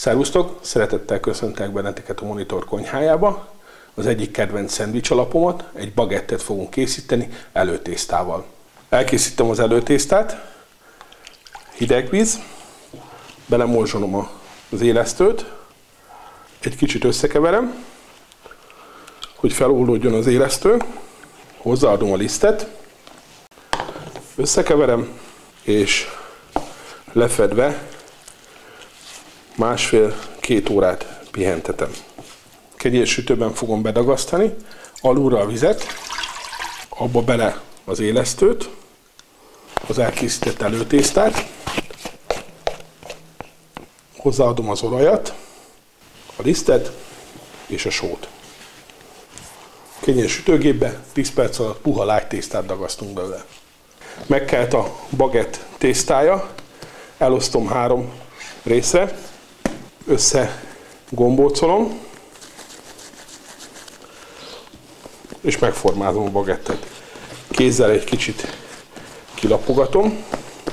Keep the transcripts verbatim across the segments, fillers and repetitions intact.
Szervusztok! Szeretettel köszöntelek benneteket a Monitor konyhájába. Az egyik kedvenc szendvics alapomat, egy bagettet fogunk készíteni előtésztával. Elkészítem az előtésztát, hideg víz, belemorzsolom az élesztőt, egy kicsit összekeverem, hogy feloldódjon az élesztő, hozzáadom a lisztet, összekeverem, és lefedve másfél-két órát pihentetem. Kegyérsütőben fogom bedagasztani, alulra a vizet, abba bele az élesztőt, az elkészített előtésztát, hozzáadom az olajat, a lisztet és a sót. Kegyérsütőgépbe tíz perc alatt puha lágy tésztát dagasztunk belőle. Megkelt a bagett tésztája, elosztom három részre, össze gombócolom, és megformázom a bagettet. Kézzel egy kicsit kilapogatom,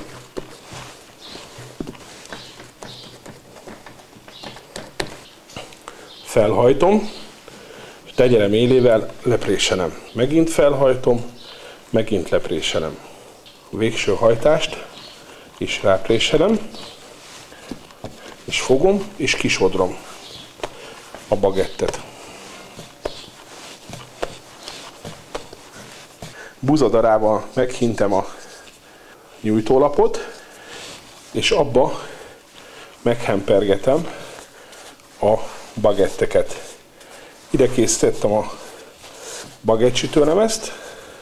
felhajtom, és tegyelem élével lepréselem. Megint felhajtom, megint lepréselem. A végső hajtást is rápréselem, és fogom, és kisodrom a bagettet. Buzadarával meghintem a nyújtólapot, és abba meghempergetem a bagetteket. Ide készítettem a bagettsütőlemezt,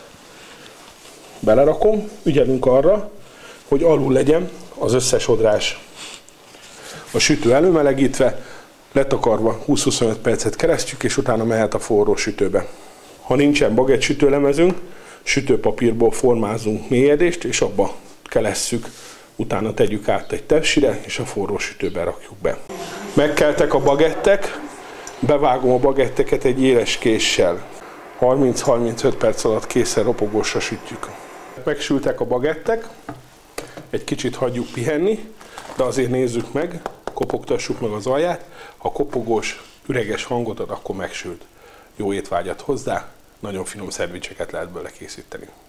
belerakom, ügyelünk arra, hogy alul legyen az összesodrás. A sütő előmelegítve, letakarva húsz-huszonöt percet keresztjük, és utána mehet a forró sütőbe. Ha nincsen bagett sütőlemezünk, sütőpapírból formázunk mélyedést, és abba kelesszük, utána tegyük át egy tepsire, és a forró sütőbe rakjuk be. Megkeltek a bagettek, bevágom a bagetteket egy éles késsel. harminc-harmincöt perc alatt készen ropogósra sütjük. Megsültek a bagettek, egy kicsit hagyjuk pihenni, de azért nézzük meg, kopogtassuk meg az alját, ha kopogós, üreges hangot ad, akkor megsült. Jó étvágyat hozzá, nagyon finom szendvicseket lehet belőle készíteni.